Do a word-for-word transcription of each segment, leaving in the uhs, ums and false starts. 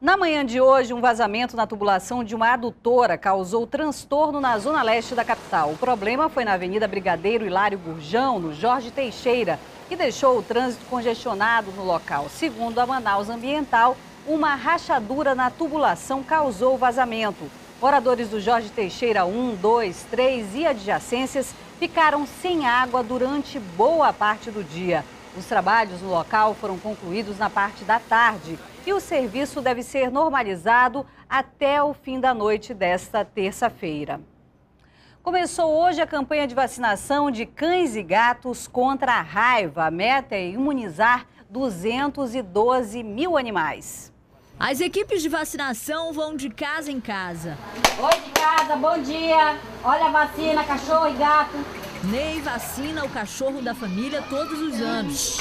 Na manhã de hoje, um vazamento na tubulação de uma adutora causou transtorno na zona leste da capital. O problema foi na Avenida Brigadeiro Hilário Gurjão, no Jorge Teixeira, que deixou o trânsito congestionado no local. Segundo a Manaus Ambiental, uma rachadura na tubulação causou o vazamento. Moradores do Jorge Teixeira um, dois, três e adjacências ficaram sem água durante boa parte do dia. Os trabalhos no local foram concluídos na parte da tarde e o serviço deve ser normalizado até o fim da noite desta terça-feira. Começou hoje a campanha de vacinação de cães e gatos contra a raiva. A meta é imunizar duzentos e doze mil animais. As equipes de vacinação vão de casa em casa. Oi de casa, bom dia. Olha a vacina, cachorro e gato. Ney vacina o cachorro da família todos os anos.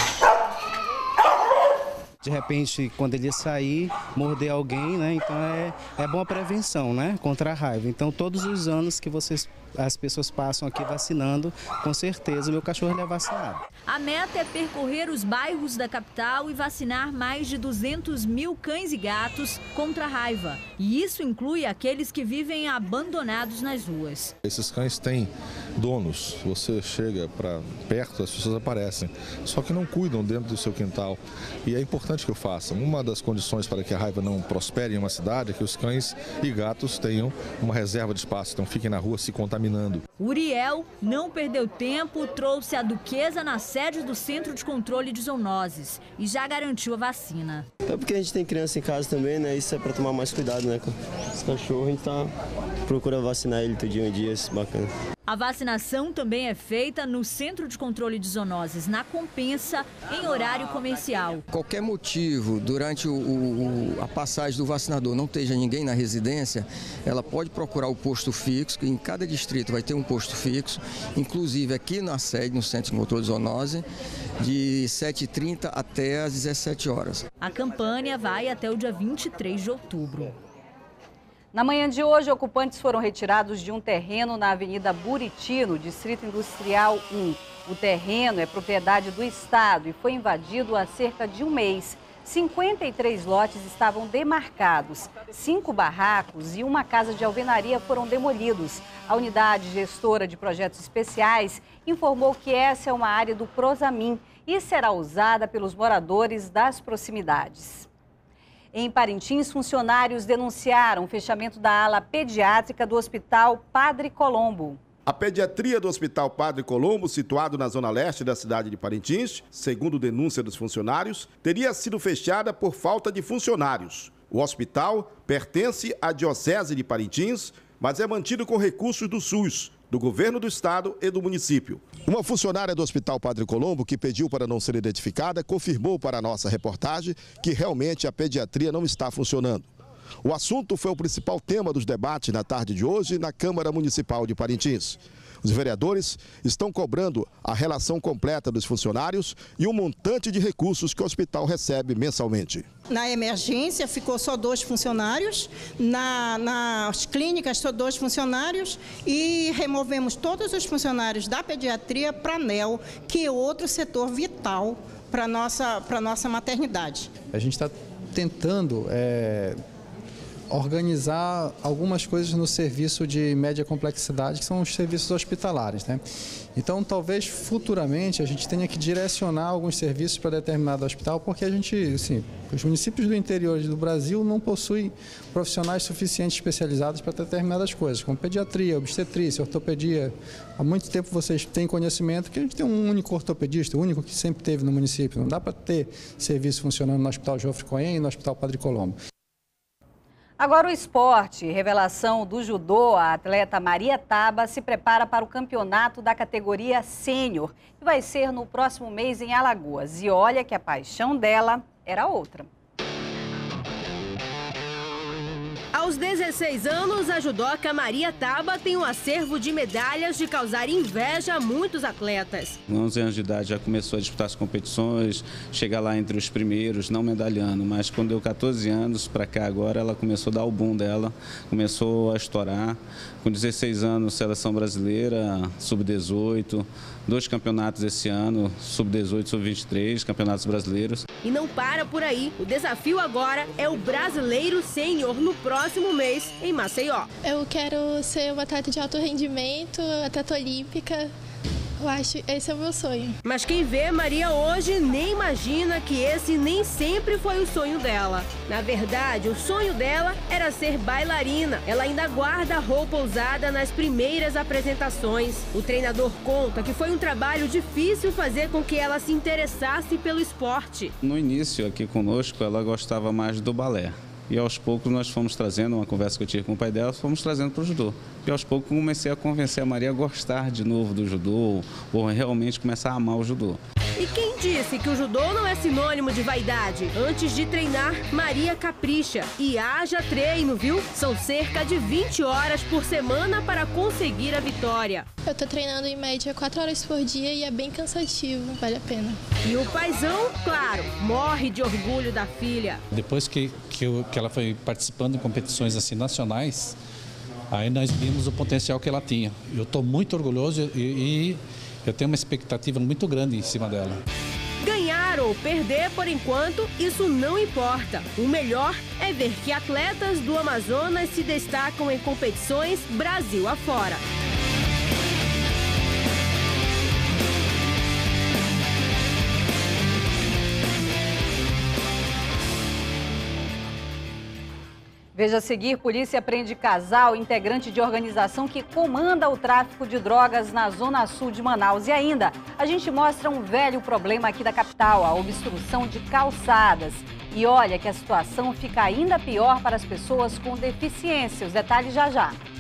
De repente, quando ele sair, morder alguém, né? Então é, é boa prevenção, né? Contra a raiva. Então, todos os anos que vocês, as pessoas passam aqui vacinando, com certeza o meu cachorro ele é vacinado. A meta é percorrer os bairros da capital e vacinar mais de duzentos mil cães e gatos contra a raiva. E isso inclui aqueles que vivem abandonados nas ruas. Esses cães têm donos. Você chega para perto, as pessoas aparecem. Só que não cuidam dentro do seu quintal. E é importante que eu faça. Uma das condições para que a raiva não prospere em uma cidade é que os cães e gatos tenham uma reserva de espaço, então fiquem na rua se contaminando. Uriel não perdeu tempo, trouxe a Duquesa na sede do Centro de Controle de Zoonoses e já garantiu a vacina. É porque a gente tem criança em casa também, né? Isso é para tomar mais cuidado, né? Com esse cachorro, a gente tá procura vacinar ele todo dia em dia, isso é bacana. A vacinação também é feita no Centro de Controle de Zoonoses, na Compensa, em horário comercial. Qualquer motivo, durante o, o, a passagem do vacinador, não esteja ninguém na residência, ela pode procurar o posto fixo, que em cada distrito vai ter um posto fixo, inclusive aqui na sede, no Centro de Controle de Zoonose, de sete e trinta até às dezessete horas. A campanha vai até o dia vinte e três de outubro. Na manhã de hoje, ocupantes foram retirados de um terreno na Avenida Buriti, no Distrito Industrial um. O terreno é propriedade do Estado e foi invadido há cerca de um mês. cinquenta e três lotes estavam demarcados, cinco barracos e uma casa de alvenaria foram demolidos. A unidade gestora de projetos especiais informou que essa é uma área do Prosamin e será usada pelos moradores das proximidades. Em Parintins, funcionários denunciaram o fechamento da ala pediátrica do Hospital Padre Colombo. A pediatria do Hospital Padre Colombo, situado na zona leste da cidade de Parintins, segundo denúncia dos funcionários, teria sido fechada por falta de funcionários. O hospital pertence à Diocese de Parintins, mas é mantido com recursos do SUS, do governo do estado e do município. Uma funcionária do Hospital Padre Colombo, que pediu para não ser identificada, confirmou para a nossa reportagem que realmente a pediatria não está funcionando. O assunto foi o principal tema dos debates na tarde de hoje na Câmara Municipal de Parintins. Os vereadores estão cobrando a relação completa dos funcionários e um montante de recursos que o hospital recebe mensalmente. Na emergência ficou só dois funcionários, na, nas clínicas só dois funcionários e removemos todos os funcionários da pediatria para a ANEL, que é outro setor vital para a nossa, para a nossa maternidade. A gente está tentando é, organizar algumas coisas no serviço de média complexidade, que são os serviços hospitalares, né? Então, talvez futuramente a gente tenha que direcionar alguns serviços para determinado hospital, porque a gente, assim, os municípios do interior do Brasil não possuem profissionais suficientes especializados para determinadas coisas, como pediatria, obstetrícia, ortopedia. Há muito tempo vocês têm conhecimento que a gente tem um único ortopedista, o único que sempre teve no município. Não dá para ter serviço funcionando no Hospital Jofre Cohen e no Hospital Padre Colombo. Agora o esporte. Revelação do judô, a atleta Maria Taba se prepara para o campeonato da categoria sênior, que vai ser no próximo mês em Alagoas. E olha que a paixão dela era outra. Aos dezesseis anos, a judoca Maria Taba tem um acervo de medalhas de causar inveja a muitos atletas. Com onze anos de idade já começou a disputar as competições, chegar lá entre os primeiros, não medalhando, mas quando deu quatorze anos para cá agora, ela começou a dar o boom dela, começou a estourar. Com dezesseis anos, seleção brasileira, sub dezoito, dois campeonatos esse ano, sub dezoito, sub vinte e três, campeonatos brasileiros. E não para por aí. O desafio agora é o Brasileiro Sênior no próximo mês em Maceió. Eu quero ser uma atleta de alto rendimento, atleta olímpica. Eu acho esse é o meu sonho. Mas quem vê Maria hoje nem imagina que esse nem sempre foi o sonho dela. Na verdade, o sonho dela era ser bailarina. Ela ainda guarda a roupa usada nas primeiras apresentações. O treinador conta que foi um trabalho difícil fazer com que ela se interessasse pelo esporte. No início, aqui conosco, ela gostava mais do balé. E aos poucos nós fomos trazendo, uma conversa que eu tive com o pai dela, fomos trazendo para o judô. E aos poucos comecei a convencer a Maria a gostar de novo do judô, ou realmente começar a amar o judô. E quem disse que o judô não é sinônimo de vaidade? Antes de treinar, Maria capricha. E haja treino, viu? São cerca de vinte horas por semana para conseguir a vitória. Eu tô treinando em média quatro horas por dia e é bem cansativo, vale a pena. E o paizão, claro, morre de orgulho da filha. Depois que, que, eu, que ela foi participando em competições assim, nacionais, aí nós vimos o potencial que ela tinha. Eu estou muito orgulhoso e, e eu tenho uma expectativa muito grande em cima dela. Ganhar ou perder, por enquanto, isso não importa. O melhor é ver que atletas do Amazonas se destacam em competições Brasil afora. Veja a seguir, polícia prende casal integrante de organização que comanda o tráfico de drogas na zona sul de Manaus. E ainda, a gente mostra um velho problema aqui da capital, a obstrução de calçadas. E olha que a situação fica ainda pior para as pessoas com deficiência. Os detalhes já já.